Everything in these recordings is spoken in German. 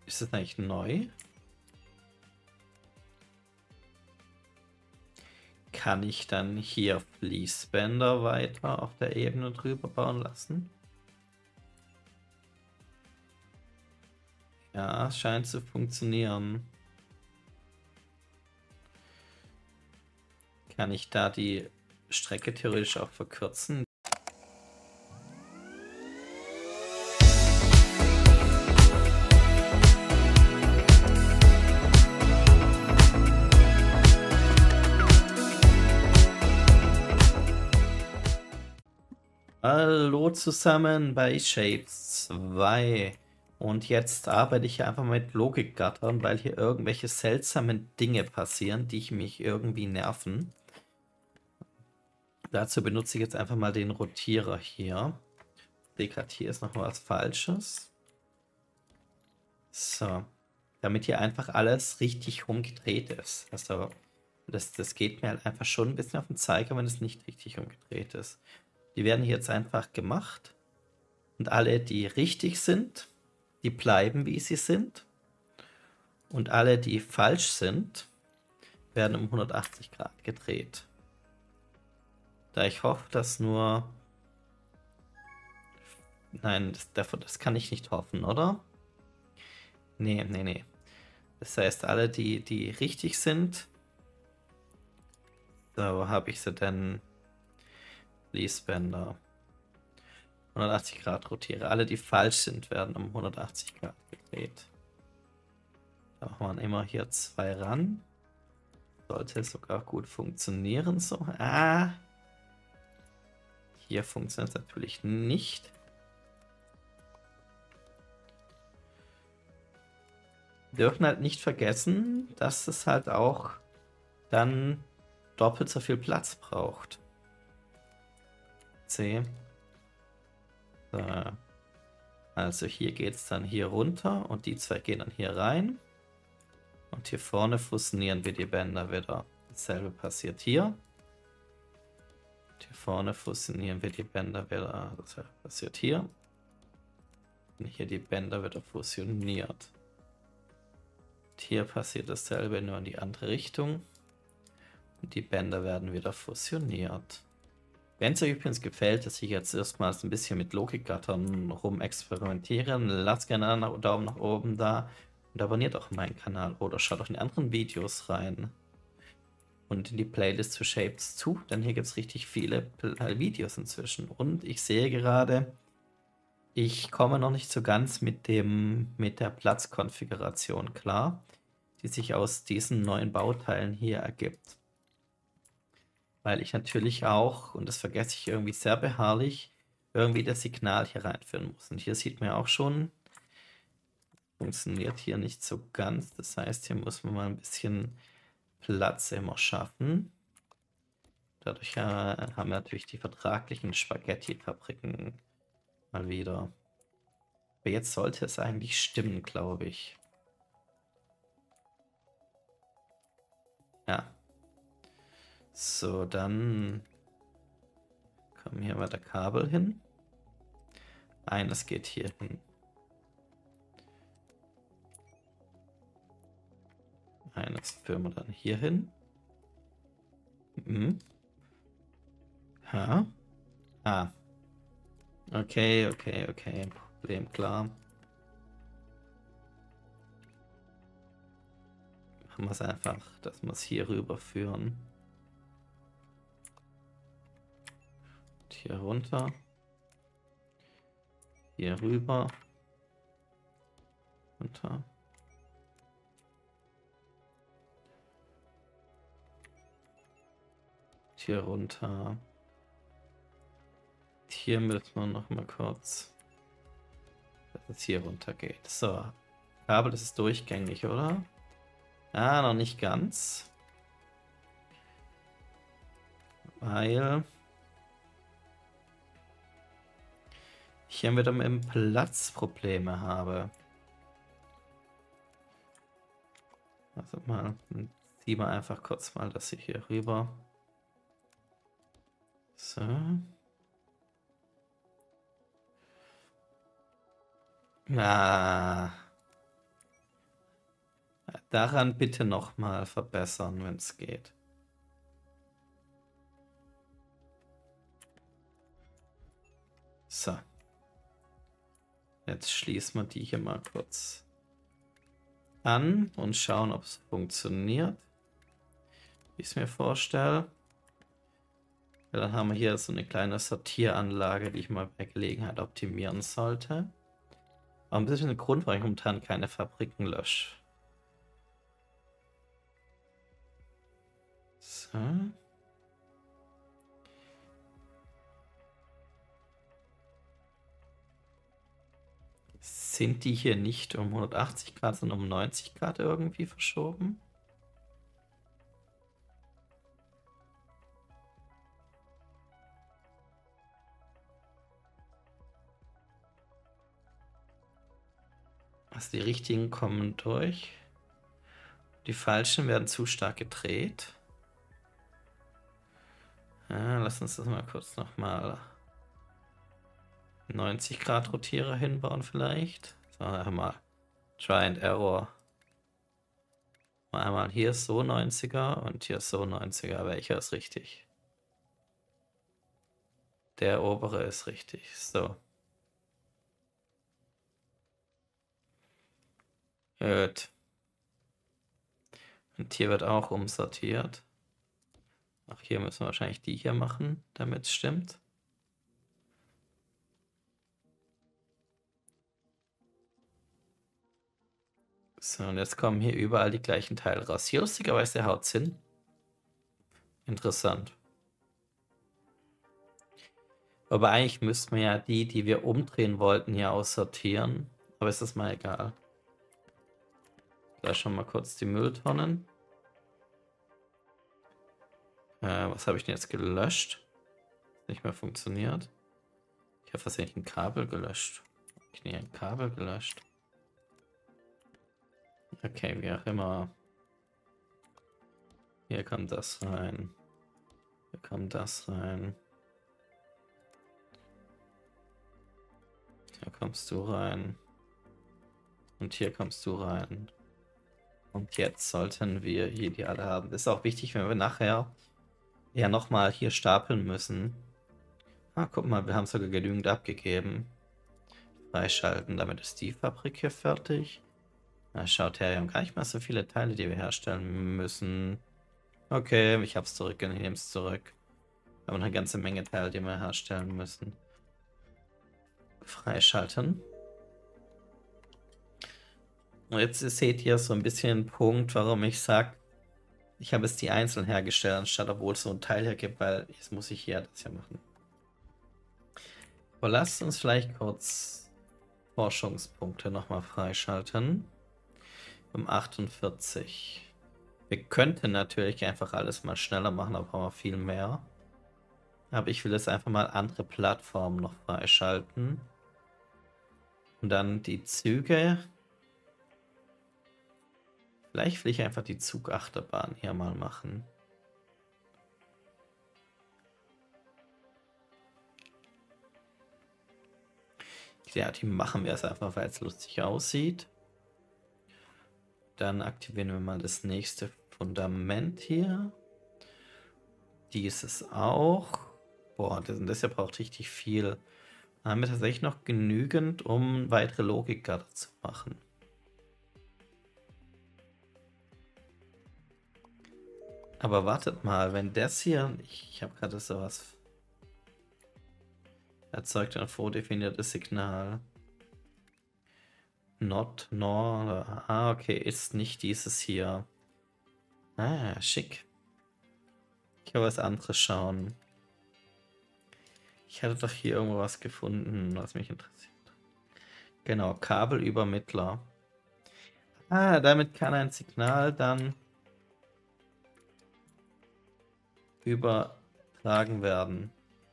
Ist das eigentlich neu? Kann ich dann hier Fließbänder weiter auf der Ebene drüber bauen lassen? Ja, es scheint zu funktionieren. Kann ich da die Strecke theoretisch auch verkürzen? Hallo zusammen bei Shapes 2 und jetzt arbeite ich hier einfach mit Logikgattern, weil hier irgendwelche seltsamen Dinge passieren, die mich irgendwie nerven. Dazu benutze ich jetzt einfach mal den Rotierer hier. Ich sehe gerade, hier ist noch was Falsches. So, damit hier einfach alles richtig rumgedreht ist. Also das geht mir halt einfach schon ein bisschen auf den Zeiger, wenn es nicht richtig umgedreht ist. Die werden hier jetzt einfach gemacht. Und alle, die richtig sind, die bleiben, wie sie sind. Und alle, die falsch sind, werden um 180 Grad gedreht. Da ich hoffe, dass nur... Nein, das kann ich nicht hoffen, oder? Nee. Das heißt, alle, die richtig sind... So, wo habe ich sie denn? Fließbänder. 180 Grad rotiere. Alle, die falsch sind, werden um 180 Grad gedreht. Da machen wir immer hier 2 ran. Sollte sogar gut funktionieren. So. Hier funktioniert es natürlich nicht. Wir dürfen halt nicht vergessen, dass es halt auch dann doppelt so viel Platz braucht. C. So. Also hier geht es dann hier runter und die 2 gehen dann hier rein. Und hier vorne fusionieren wir die Bänder wieder. Dasselbe passiert hier. Und hier vorne fusionieren wir die Bänder wieder. Dasselbe passiert hier. Und hier die Bänder wieder fusioniert. Und hier passiert dasselbe, nur in die andere Richtung. Und die Bänder werden wieder fusioniert. Wenn es euch übrigens gefällt, dass ich jetzt erstmals ein bisschen mit Logikgattern rumexperimentiere, lasst gerne einen Daumen nach oben da und abonniert auch meinen Kanal oder schaut auch in die anderen Videos rein und in die Playlist zu Shapes 2, denn hier gibt es richtig viele Videos inzwischen. Und ich sehe gerade, ich komme noch nicht so ganz mit der Platzkonfiguration klar, die sich aus diesen neuen Bauteilen hier ergibt. Weil ich natürlich auch, und das vergesse ich irgendwie sehr beharrlich, irgendwie das Signal hier reinführen muss. Und hier sieht man auch schon, funktioniert hier nicht so ganz. Das heißt, hier muss man mal ein bisschen Platz immer schaffen. Dadurch haben wir natürlich die vertraglichen Spaghetti-Fabriken mal wieder. Aber jetzt sollte es eigentlich stimmen, glaube ich. Ja. So, dann kommen hier mal der Kabel hin. Eines geht hier hin. Eines führen wir dann hier hin. Ha? Okay. Problem klar. Machen wir es einfach, dass wir es hier rüber führen. Und hier runter. Hier rüber. Runter. Hier runter. Hier müssen wir noch mal kurz, dass es hier runter geht. So. Kabel, das ist durchgängig, oder? Noch nicht ganz. Weil ich hier wieder mit dem Platz Probleme habe. Also mal, ziehen wir einfach kurz mal das hier rüber. So. Daran bitte nochmal verbessern, wenn es geht. So. Jetzt schließen wir die hier mal kurz an und schauen, ob es funktioniert, wie ich es mir vorstelle. Ja, dann haben wir hier so eine kleine Sortieranlage, die ich mal bei Gelegenheit optimieren sollte. Aber ein bisschen der Grund, warum ich momentan keine Fabriken lösche. So. Sind die hier nicht um 180 Grad, sondern um 90 Grad irgendwie verschoben? Also die richtigen kommen durch. Die falschen werden zu stark gedreht. Ja, lass uns das mal kurz nochmal 90 Grad Rotierer hinbauen vielleicht. So, einmal Try and Error. Einmal hier so 90er und hier so 90er. Welcher ist richtig? Der obere ist richtig. So. Gut. Und hier wird auch umsortiert. Auch hier müssen wir wahrscheinlich die hier machen, damit es stimmt. So, und jetzt kommen hier überall die gleichen Teile raus. Hier lustigerweise haut es hin. Interessant. Aber eigentlich müssten wir ja die wir umdrehen wollten, hier aussortieren. Aber ist das mal egal. Da schon mal kurz die Mülltonnen. Was habe ich denn jetzt gelöscht? Nicht mehr funktioniert. Ich habe versehentlich ein Kabel gelöscht. Ich habe ein Kabel gelöscht. Okay, wie auch immer. Hier kommt das rein. Hier kommt das rein. Hier kommst du rein. Und hier kommst du rein. Und jetzt sollten wir hier die alle haben. Das ist auch wichtig, wenn wir nachher ja nochmal hier stapeln müssen. Ah, guck mal, wir haben sogar genügend abgegeben. Freischalten, damit ist die Fabrik hier fertig. Na, schaut her, wir haben gar nicht mal so viele Teile, die wir herstellen müssen. Okay, ich hab's zurück, ich nehme es zurück. Wir haben eine ganze Menge Teile, die wir herstellen müssen. Freischalten. Und jetzt seht ihr so ein bisschen den Punkt, warum ich sage, ich habe jetzt die einzeln hergestellt, anstatt obwohl es so ein Teil hier gibt, weil jetzt muss ich hier das hier machen. Aber lasst uns vielleicht kurz Forschungspunkte nochmal freischalten. Um 48. Wir könnten natürlich einfach alles mal schneller machen, aber brauchen wir viel mehr. Aber ich will jetzt einfach mal andere Plattformen noch freischalten. Und dann die Züge. Vielleicht will ich einfach die Zugachterbahn hier mal machen. Ja, die machen wir jetzt einfach, weil es lustig aussieht. Dann aktivieren wir mal das nächste Fundament hier. Dieses auch. Boah, das hier braucht richtig viel. Da haben wir tatsächlich noch genügend, um weitere Logikgatter zu machen. Aber wartet mal, wenn das hier... Ich habe gerade sowas... Erzeugt ein vordefiniertes Signal. Not, nor... Ah, okay, ist nicht dieses hier. Ah, schick. Ich kann was anderes schauen. Ich hatte doch hier irgendwo was gefunden, was mich interessiert. Genau, Kabelübermittler. Ah, damit kann ein Signal dann übertragen werden.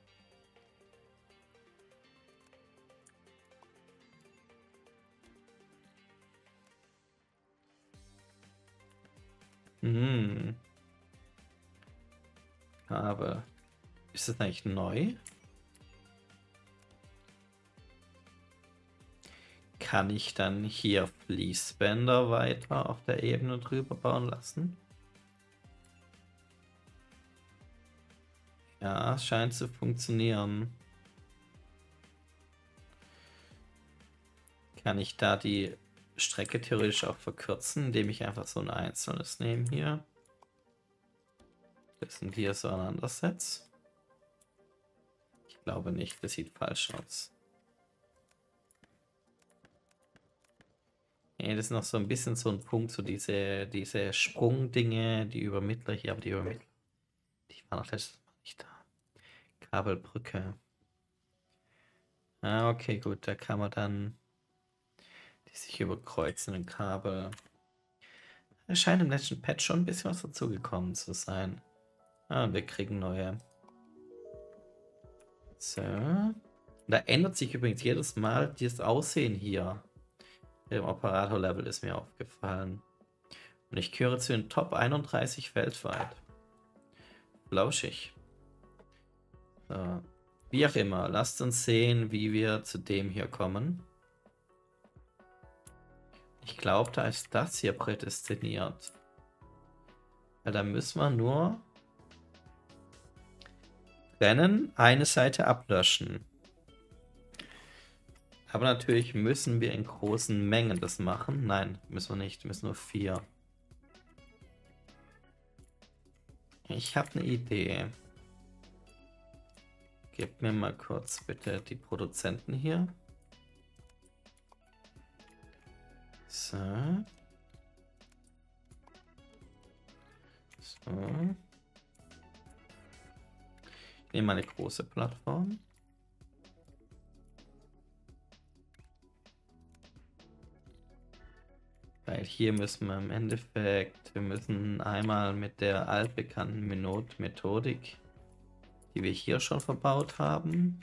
Kabel. Ist das eigentlich neu? kann ich dann hier Fließbänder weiter auf der Ebene drüber bauen lassen? Ja, es scheint zu funktionieren. Kann ich da die Strecke theoretisch auch verkürzen, indem ich einfach so ein einzelnes nehme hier. Das sind hier so aneinander setze? Ich glaube nicht, das sieht falsch aus. Ja, das ist noch so ein bisschen so ein Punkt, so diese Sprungdinge, die Übermittler hier, aber die Übermittler, die waren auch letztes Mal nicht da. Kabelbrücke. Ah, okay, gut, da kann man dann die sich überkreuzenden Kabel. Es scheint im letzten Patch schon ein bisschen was dazugekommen zu sein. Ah, und wir kriegen neue. So. Da ändert sich übrigens jedes Mal das Aussehen hier. Im Operator-Level ist mir aufgefallen. Und ich gehöre zu den Top 31 weltweit. Flauschig. So. Wie auch immer, lasst uns sehen, wie wir zu dem hier kommen. Ich glaube, da ist das hier prädestiniert. Weil da müssen wir nur trennen, eine Seite ablöschen. Aber natürlich müssen wir in großen Mengen das machen. Nein, müssen wir nicht. Wir müssen nur 4. Ich habe eine Idee. Gib mir mal kurz bitte die Produzenten hier. So. So. Ich nehme mal eine große Plattform. Weil hier müssen wir im Endeffekt, wir müssen einmal mit der altbekannten Methodik, die wir hier schon verbaut haben.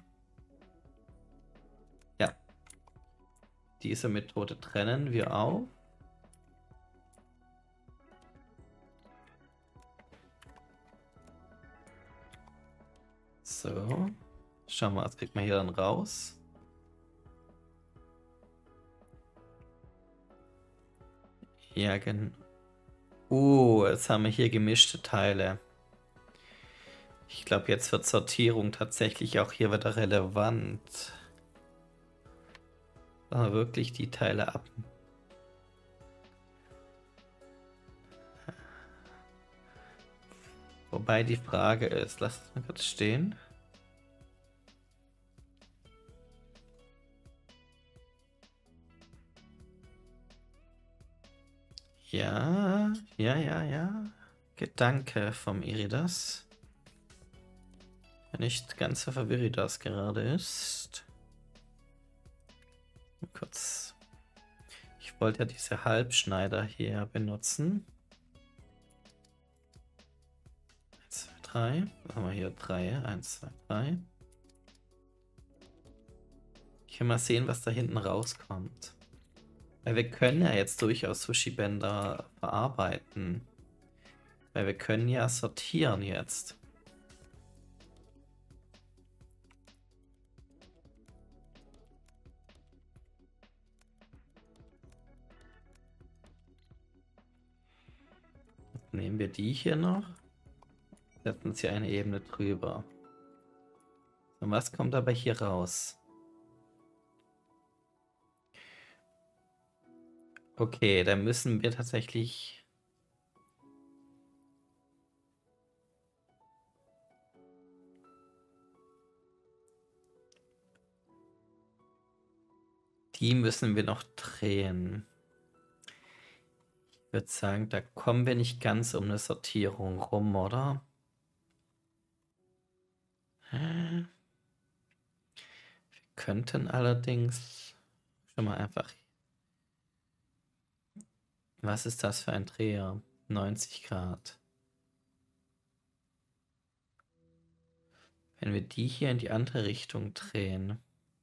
Ja. Diese Methode trennen wir auf. So. Schauen wir, was kriegt man hier dann raus. Ja, genau. Jetzt haben wir hier gemischte Teile. Ich glaube, jetzt wird Sortierung tatsächlich auch hier wieder relevant. Aber wirklich die Teile ab. Wobei die Frage ist, lasst es mal kurz stehen. Ja. Gedanke vom Iridas. Nicht ganz so verwirrt das gerade ist. Kurz. Ich wollte ja diese Halbschneider hier benutzen. 1, 2, 3. Machen wir hier 3. 1, 2, 3. Ich will mal sehen, was da hinten rauskommt. Weil wir können ja jetzt durchaus Sushi-Bänder verarbeiten. Weil wir können ja sortieren jetzt. Nehmen wir die hier noch. Setzen uns hier eine Ebene drüber. Und was kommt aber hier raus? Okay, dann müssen wir tatsächlich... Die müssen wir noch drehen. Ich würde sagen, da kommen wir nicht ganz um eine Sortierung rum, oder? Wir könnten allerdings schon mal einfach... Was ist das für ein Dreher? 90 Grad. Wenn wir die hier in die andere Richtung drehen.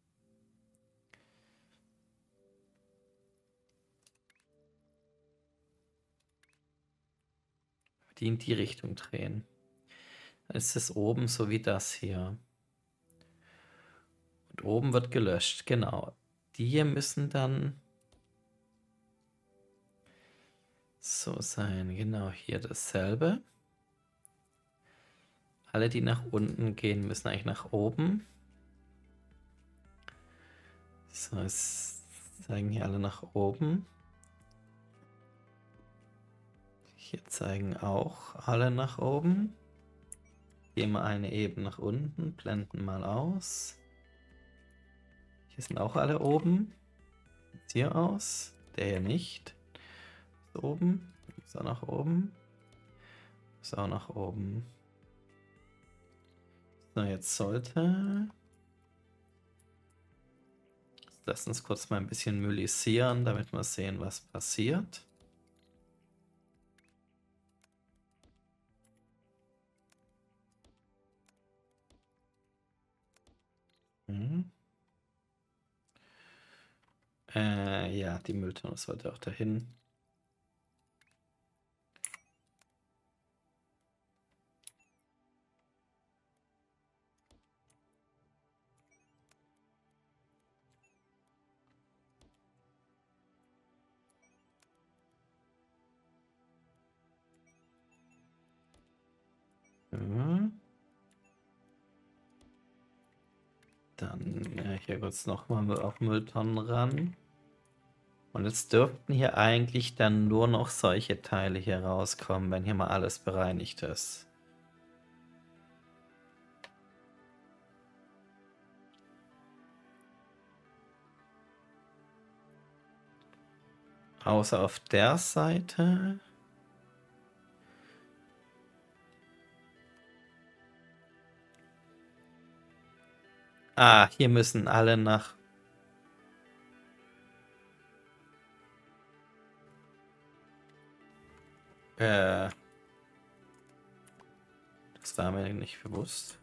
Die in die Richtung drehen. Dann ist es oben so wie das hier. Und oben wird gelöscht, genau. Die hier müssen dann so sein. Genau, hier dasselbe. Alle, die nach unten gehen, müssen eigentlich nach oben. So, es zeigen hier alle nach oben. Hier zeigen auch alle nach oben. Gehen wir eine Ebene nach unten, blenden mal aus. Hier sind auch alle oben. Sieht hier aus. Der hier nicht. Ist oben. Ist auch nach oben. Ist auch nach oben. So, jetzt sollte... Lass uns kurz mal ein bisschen mylisieren, damit wir sehen, was passiert. Ja, die Mülltonne sollte auch dahin. Ja. Dann hier kurz nochmal auf Mülltonnen ran. Und jetzt dürften hier eigentlich dann nur noch solche Teile hier rauskommen, wenn hier mal alles bereinigt ist. Außer auf der Seite. Ah, hier müssen alle nach... Das war mir nicht bewusst.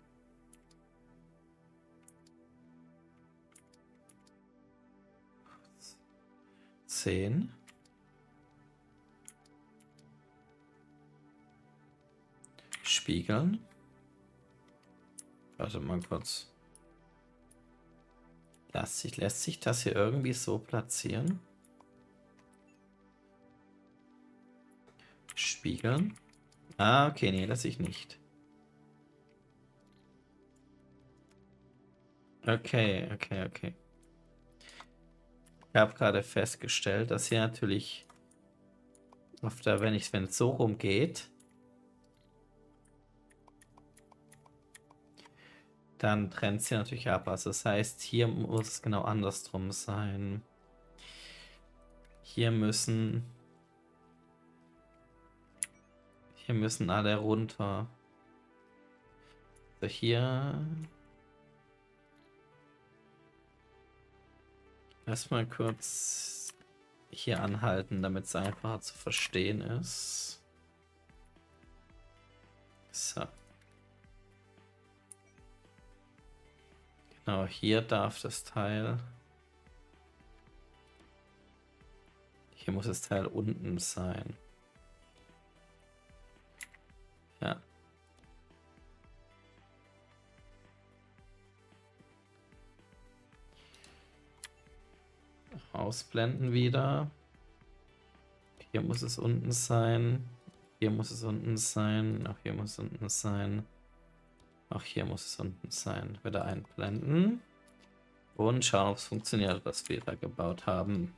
Spiegeln. Warte mal kurz. Lässt sich das hier irgendwie so platzieren? Spiegeln. Ah, okay, nee, lasse ich nicht. Okay. Ich habe gerade festgestellt, dass hier natürlich wenn es so rumgeht, dann trennt es hier natürlich ab. Also das heißt, hier muss es genau andersrum sein. Hier müssen alle runter. So, hier... Erstmal kurz hier anhalten, damit es einfacher zu verstehen ist. So. Genau, hier darf das Teil... Hier muss das Teil unten sein. Ja. Ausblenden wieder. Hier muss es unten sein. Hier muss es unten sein. Auch hier muss es unten sein. Auch hier muss es unten sein. Wieder einblenden. Und schauen, ob es funktioniert, was wir da gebaut haben.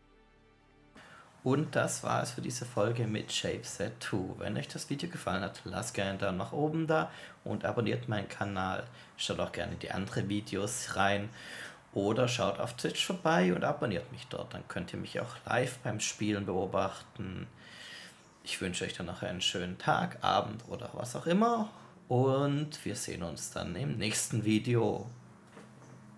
Und das war es für diese Folge mit ShapeSet 2. Wenn euch das Video gefallen hat, lasst gerne einen Daumen nach oben da und abonniert meinen Kanal. Schaut auch gerne die anderen Videos rein oder schaut auf Twitch vorbei und abonniert mich dort. Dann könnt ihr mich auch live beim Spielen beobachten. Ich wünsche euch dann noch einen schönen Tag, Abend oder was auch immer. Und wir sehen uns dann im nächsten Video.